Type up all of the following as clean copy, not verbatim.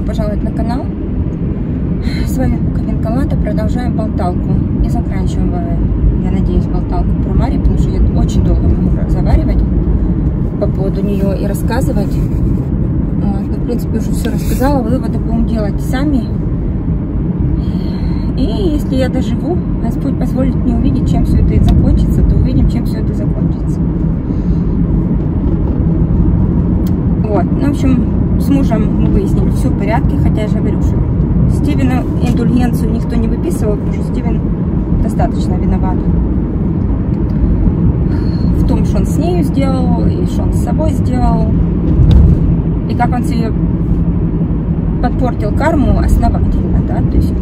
пожаловать на канал. С вами Буковинка Лата. Продолжаем болталку и заканчиваем, я надеюсь, болталку про Мари, потому что я очень долго могу разговаривать по поводу нее и рассказывать. Вот. В принципе, уже все рассказала, выводы будем делать сами. И если я доживу, Господь позволит мне увидеть, чем все это закончится, то увидим, чем все это закончится. Вот, ну, в общем, с мужем мы выяснили, все в порядке, хотя я же говорю, что Стивену индульгенцию никто не выписывал, потому что Стивен достаточно виноват в том, что он с нею сделал, и что он с собой сделал, и как он себе подпортил карму основательно, да, то есть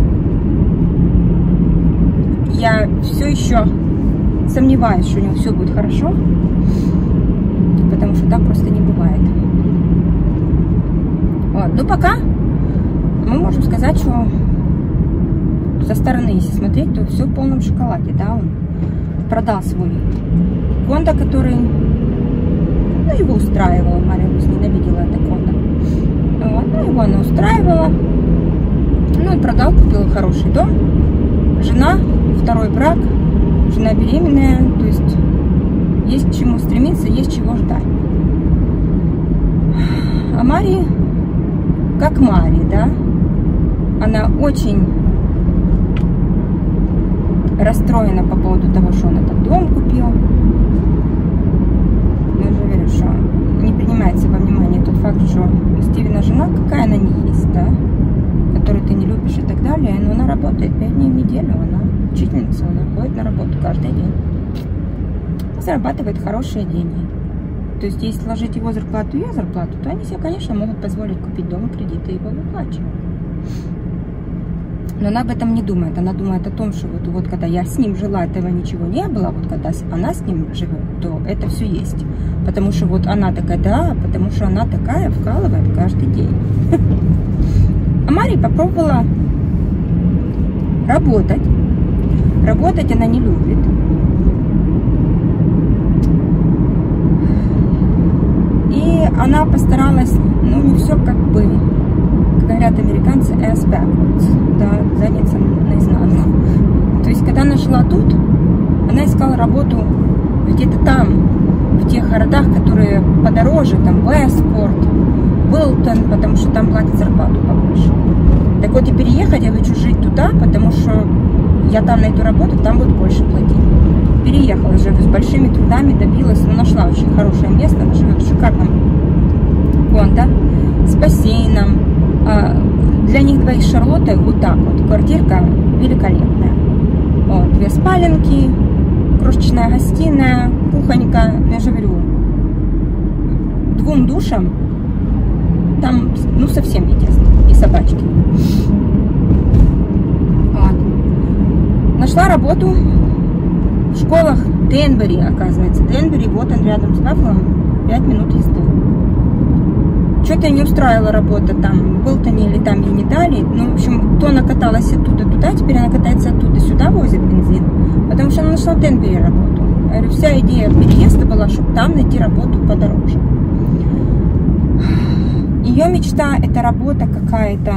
я все еще сомневаюсь, что у него все будет хорошо, потому что так просто не бывает. Вот. Но пока мы можем сказать, что со стороны, если смотреть, то все в полном шоколаде, да, он продал свой кондо, который, ну, его устраивал, Мария ненавидела это кондо, вот, ну, его она устраивала, ну, и продал, купил хороший дом, жена, второй брак, жена беременная, то есть к чему стремиться, есть чего ждать. А Мари, как Мари, да, она очень расстроена по поводу того, что он этот дом купил. Я уже говорю, что не принимается во внимание тот факт, что у Стивена жена, какая она не есть, да, которую ты не любишь и так далее, но она работает 5 дней в неделю, она учительница, она ходит на работу каждый день, зарабатывает хорошие деньги. То есть, если сложить его зарплату и ее зарплату, то они себе, конечно, могут позволить купить дом и кредиты, и его выплачивать. Но она об этом не думает. Она думает о том, что вот когда я с ним жила, этого ничего не было, вот когда она с ним живет, то это все есть. Потому что вот она такая, да, потому что она такая вкалывает каждый день. А Мари попробовала работать. Работать она не любит. И она постаралась, ну, не все как бы, как говорят американцы, ass backwards, да, задница наизнанку. То есть, когда она шла тут, она искала работу где-то там, в тех городах, которые подороже, там, Вестпорт, Уилтон, потому что там платят зарплату побольше. Так вот, и переехать я хочу жить туда, потому что я там найду работу, там будут больше платить. Переехала же с большими трудами, добилась, но нашла очень хорошее место. Она живет в шикарном кондо с бассейном. Для них двоих с Шарлоттой вот так вот. Квартирка великолепная. Вот, 2 спаленки, крошечная гостиная, кухонька. Я же говорю, 2 душам там, ну, совсем не тесно. И собачки. Вот. Нашла работу в школах Денбери, оказывается. Денбери, вот он рядом с Баффалом, 5 минут езды. Что-то не устраивала работа там в Уилтоне или там ей не дали. Ну, в общем, то она каталась оттуда туда, теперь она катается оттуда сюда, возит бензин. Потому что она нашла в Денбери работу. Я говорю, вся идея переезда была, чтобы там найти работу подороже. Ее мечта — это работа какая-то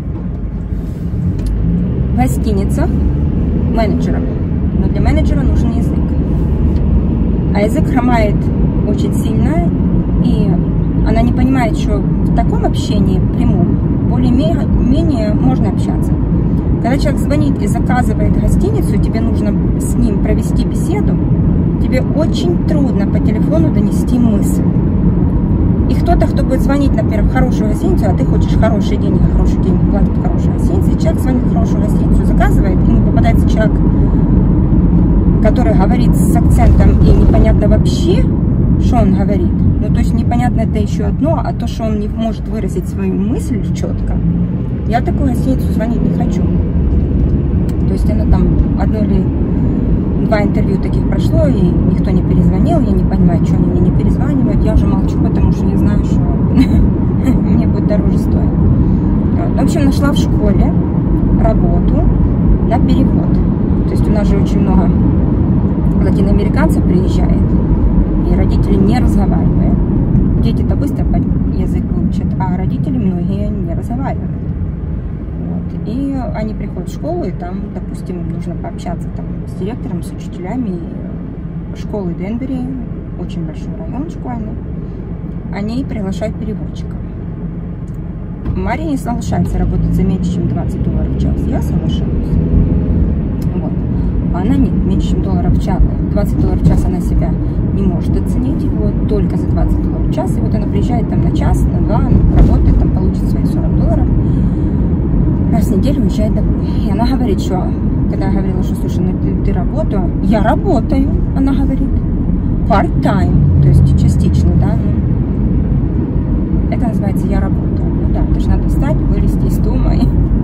в гостиницах менеджером. Но для менеджера нужен язык. А язык хромает очень сильно, и она не понимает, что в таком общении прямом более-менее можно общаться. Когда человек звонит и заказывает гостиницу, тебе нужно с ним провести беседу, тебе очень трудно по телефону донести мысль. И кто-то, кто будет звонить, например, в хорошую гостиницу, а ты хочешь хорошие деньги платят в хорошей гостинице, и человек звонит в хорошую гостиницу, заказывает, ему попадается человек, который говорит с акцентом, и непонятно вообще, что он говорит. Ну, то есть непонятно это еще одно, а то, что он не может выразить свою мысль четко, я в такую гостиницу звонить не хочу. То есть она там 1 или 2 интервью таких прошло, и никто не перезвонил, я не понимаю, что они мне не перезванивают, я уже молчу, потому что я знаю, что мне будет дороже стоить. В общем, нашла в школе работу на перевод. То есть у нас же очень много латиноамериканцев приезжает, и родители не разговаривают. дети-то быстро язык выучат, а родители многие не разговаривают. Вот. И они приходят в школу, и там, допустим, им нужно пообщаться там с директором, с учителями школы Денбери, очень большой район школьный. Они приглашают переводчика. Мария не соглашается работать за меньше, чем $20 в час. Я соглашаюсь. Вот. А она нет, меньше, чем $20 в час она себя не может оценить. Вот, только за $20 в час. И вот она приезжает там на час, на два, работает, там получит свои $40. Раз в неделю уезжает домой. И она говорит, что, когда я говорила, что, слушай, ну ты работаю, я работаю, она говорит, part-time, то есть частично, да, ну, это называется я работаю. Ну да, то есть надо встать, вылезти из дома.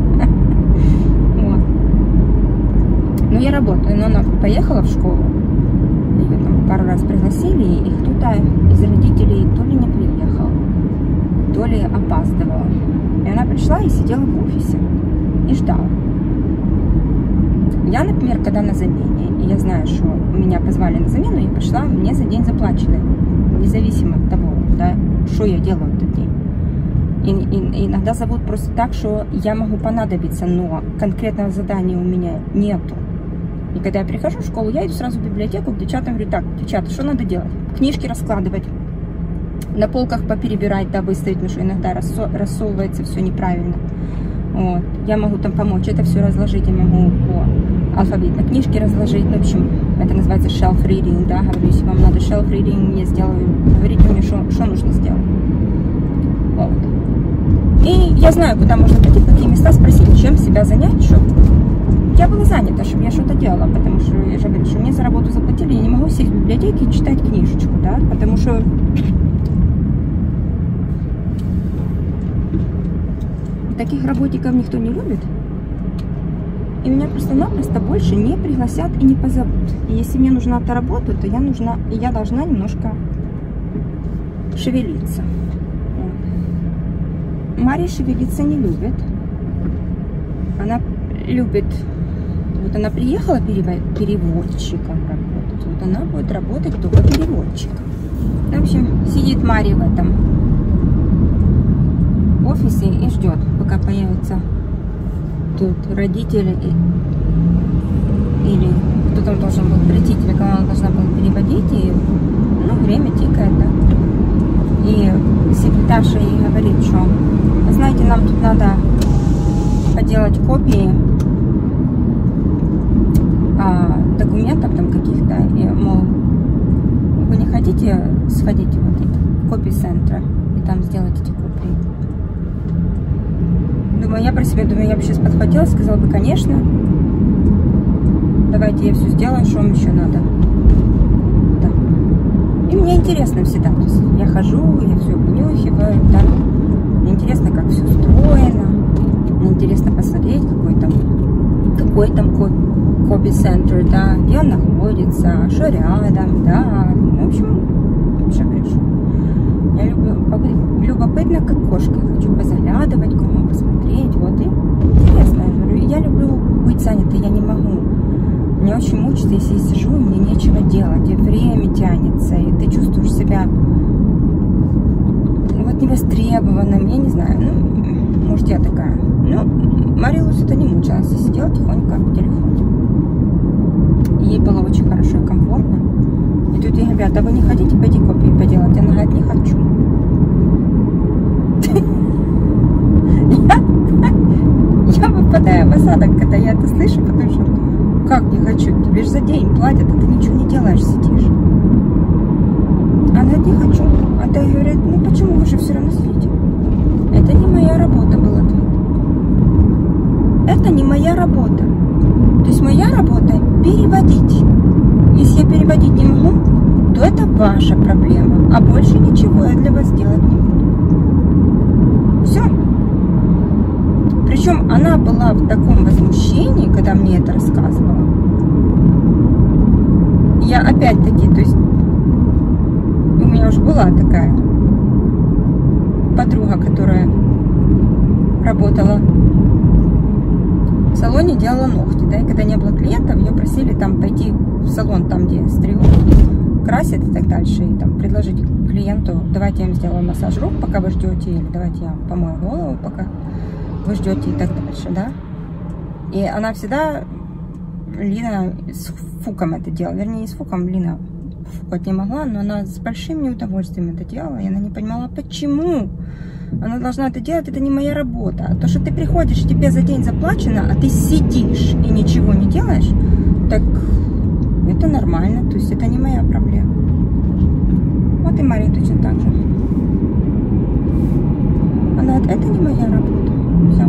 Вот. Ну, я работаю, но она поехала в школу, ее там пару раз пригласили, и кто-то из родителей то ли не приехал, то ли опаздывал. И она пришла и сидела в офисе и ждала. Я, например, когда на замене, и я знаю, что меня позвали на замену, я пришла, мне за день заплачены, независимо от того, да, что я делаю в этот день. И иногда зовут просто так, что я могу понадобиться, но конкретного задания у меня нету. И когда я прихожу в школу, я иду сразу в библиотеку, к девчатам говорю, так, девчата, что надо делать? Книжки раскладывать, на полках поперебирать, да, выставить, потому что иногда рассовывается все неправильно. Вот. Я могу там помочь, это все разложить, я могу по алфавитной книжке разложить. Ну, в общем, это называется shelf reading, да, говорю, если вам надо shelf reading, я сделаю, говорите мне, что нужно сделать. Вот. И я знаю, куда можно пойти, в какие места спросить, чем себя занять, чтобы я была занята, чтобы я что-то делала, потому что я же говорю, что мне за работу заплатили, я не могу сесть в библиотеке и читать книжечку, да, потому что таких работников никто не любит, и меня просто-напросто больше не пригласят и не позовут. И если мне нужна эта работа, то я должна немножко шевелиться. Мария шевелиться не любит. Она любит... Вот она приехала переводчиком работать. Вот она будет работать только переводчиком. В общем, сидит Мария в этом офисе и ждет, пока появятся тут родители или кто там должен был прийти, для кого она должна была переводить. И, ну, время тикает, да. И секретарша ей говорит, что, знаете, нам тут надо поделать копии документов там каких-то, и, мол, вы не хотите сходить вот в копи-центр и там сделать эти копии? Думаю, я про себя думаю, я бы сейчас подхватила, сказала бы, конечно, давайте я все сделаю, что вам еще надо. Да. И мне интересно всегда, то есть я хожу, я все обнюхиваю, да. Мне интересно, как все устроено, мне интересно посмотреть, какой там копи-центр, да, где он находится, что рядом, да, в общем, что говоришь, я люблю, любопытно, как кошка, хочу позаглядывать, кому посмотреть, вот, и интересно, я люблю быть занятой, я не могу, мне очень мучится, если я сижу, и мне нечего делать, и время тянется, и ты чувствуешь себя вот невостребованным, я не знаю, ну, может, я такая, ну, Мария Луци-то не мучилась, и сидела тихонько в телефоне. Ей было очень хорошо и комфортно. И тут ей говорят, а вы не хотите пойти копии поделать? Она говорит, не хочу. Я выпадаю в осадок, когда я это слышу, потому что как не хочу? Тебе же за день платят, а ты ничего не делаешь, сидишь. Она говорит, не хочу. А та говорит, ну почему вы же все равно сидите? Это не моя работа была. Это не моя работа. То есть моя работа переводить. Если я переводить не могу, то это ваша проблема. А больше ничего я для вас делать не буду. Все. Причем она была в таком возмущении, когда мне это рассказывала. Я опять-таки, то есть у меня уже была такая подруга, которая работала в салоне, делала ногти, да, и когда не было клиентов, ее просили там пойти в салон, там, где стригут красят и так дальше, и там предложить клиенту: давайте я вам сделаю массаж рук, пока вы ждете, или давайте я вам помою голову, пока вы ждете, и так дальше, да. И она всегда, Лина, с фуком это делала, вернее, не с фуком, Лина фукать не могла, но она с большим неудовольствием это делала, и она не понимала, почему она должна это делать, это не моя работа. А то, что ты приходишь, тебе за день заплачено, а ты сидишь и ничего не делаешь, так это нормально, то есть это не моя проблема. Вот и Мария точно так же. Она: это не моя работа. Все.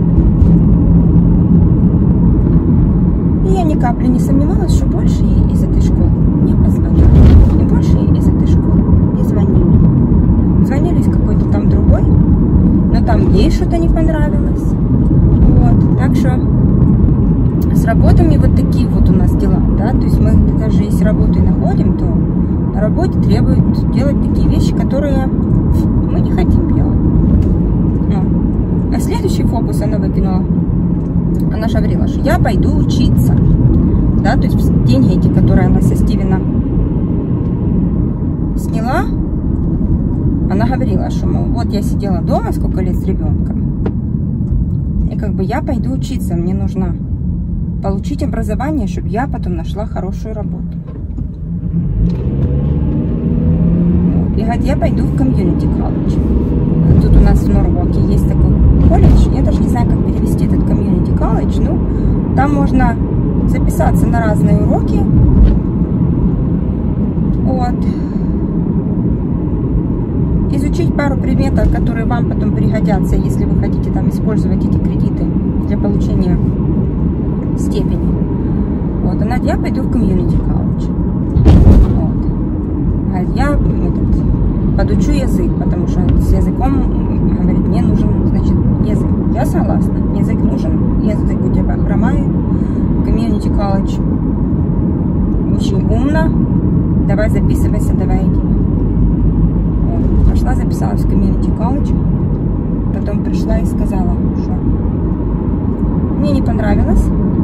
И я ни капли не сомневалась, что больше ей из этой школы не позвонят. И больше ей из этой школы не звонили. Звонили из какой-то там другой, но там ей что-то не понравилось. Вот. Так что с работами вот такие вот у нас дела, да, то есть мы даже если работу и находим, то на работе требуют делать такие вещи, которые мы не хотим делать. А следующий фокус она выкинула. Она же говорила, что я пойду учиться, да, то есть деньги эти, которые она со Стивена сняла, она говорила, что, мол, вот я сидела дома сколько лет с ребенком, и как бы я пойду учиться, мне нужно получить образование, чтобы я потом нашла хорошую работу. И говорит, я пойду в комьюнити колледж. Тут у нас в Норвоке есть такой колледж, я даже не знаю, как перевести этот комьюнити колледж, ну, там можно записаться на разные уроки. Вот. Изучить пару предметов, которые вам потом пригодятся, если вы хотите там использовать эти кредиты для получения степени. Вот, она: я пойду в комьюнити колледж. Вот. Я подучу язык, потому что с языком, говорит, мне нужен, значит, язык. Я согласна, язык нужен, язык у тебя хромает. Комьюнити колледж очень умно, давай записывайся, давай иди. Вот. Пошла, записалась в комьюнити колледж, потом пришла и сказала, что мне не понравилось.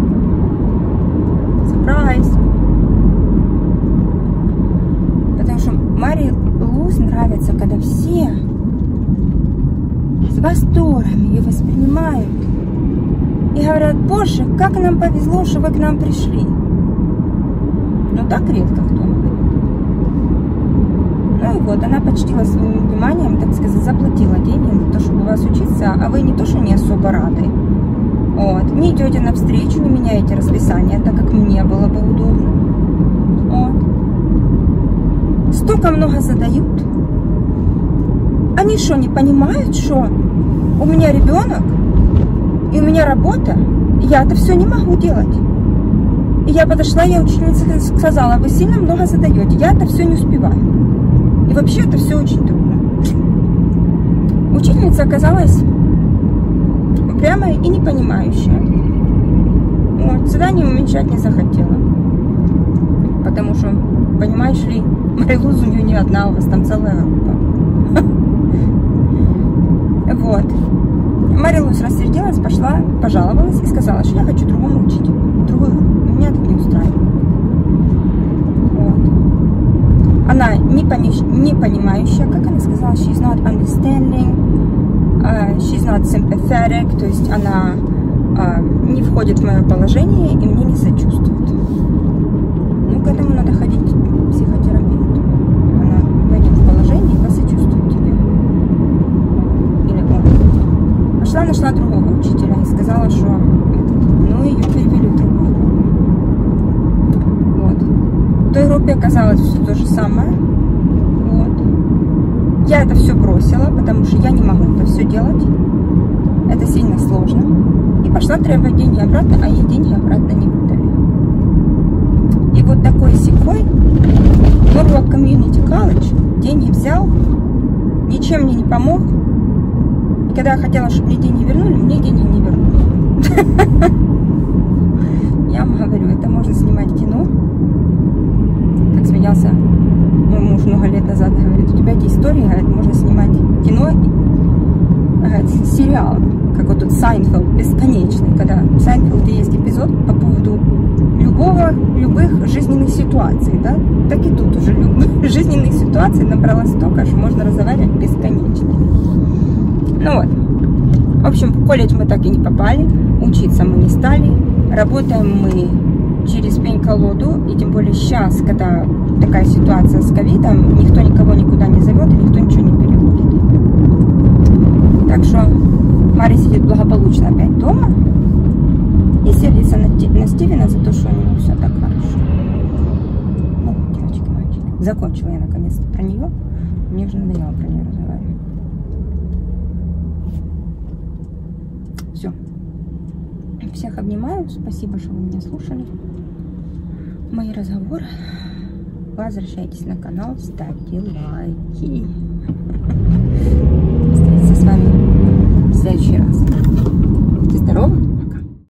Сюрприз. Потому что Марии Луз нравится, когда все с восторгом ее воспринимают и говорят: боже, как нам повезло, что вы к нам пришли. Но так редко кто говорит. Ну и вот, она почтила своим вниманием, так сказать, заплатила деньги за то, чтобы у вас учиться, а вы не то, что не особо рады. Вот. Не идете навстречу, не меняете расписание, так как мне было бы удобно. Вот. Столько много задают. Они что, не понимают, что у меня ребенок и у меня работа, и я это все не могу делать. И я подошла, я ученице сказала: вы сильно много задаете, я это все не успеваю. И вообще это все очень трудно. Учительница оказалась упрямая и непонимающая. Вот, задание уменьшать не захотела. Потому что, понимаешь ли, Мария Луз у нее не одна, у вас там целая группа. Вот. Мария Луз рассердилась, пошла, пожаловалась и сказала, что я хочу другому учителю. Другую группу. Меня тут не устраивает. Вот. Она не понимающая, как она сказала, she's not understanding, she's not sympathetic, то есть она не входит в мое положение и мне не сочувствует. Ну, к этому надо ходить к психотерапевту. Она войдет в положение и посочувствует тебе. Или он. Пошла, нашла другого учителя и сказала, что ну, ее перевели в другую группу. Вот. В той группе оказалось все то же самое. Вот. Я это все бросила, потому что я не могу это все делать. Это сильно сложно. И пошла требовать деньги обратно, а ей деньги обратно не выдали. И вот такой секой Norwalk Community College деньги взял, ничем мне не помог. И когда я хотела, чтобы мне деньги вернули, мне деньги не вернули. Я вам говорю, это можно снимать кино. Как смеялся мой муж много лет назад, говорит, у тебя эти истории, говорит, можно снимать кино, говорит, сериал, как вот тут Сайнфелд, бесконечный, когда в Сайнфелде есть эпизод по поводу любых жизненных ситуаций, да? Так и тут уже жизненных ситуаций набралось столько, что можно разговаривать бесконечно. Ну вот. В общем, в колледж мы так и не попали, учиться мы не стали, работаем мы через пень-колоду, и тем более сейчас, когда такая ситуация с ковидом, никто никого никуда не зовет, и никто ничего не переводит. Так что Мария сидит благополучно опять дома и сердится на Стивена за то, что у него все так хорошо. Ну, девочки, мальчики. Закончила я наконец-то про нее. Мне уже надоело про нее разговаривать. Все. Всех обнимаю. Спасибо, что вы меня слушали. Мои разговоры. Возвращайтесь на канал, ставьте лайки.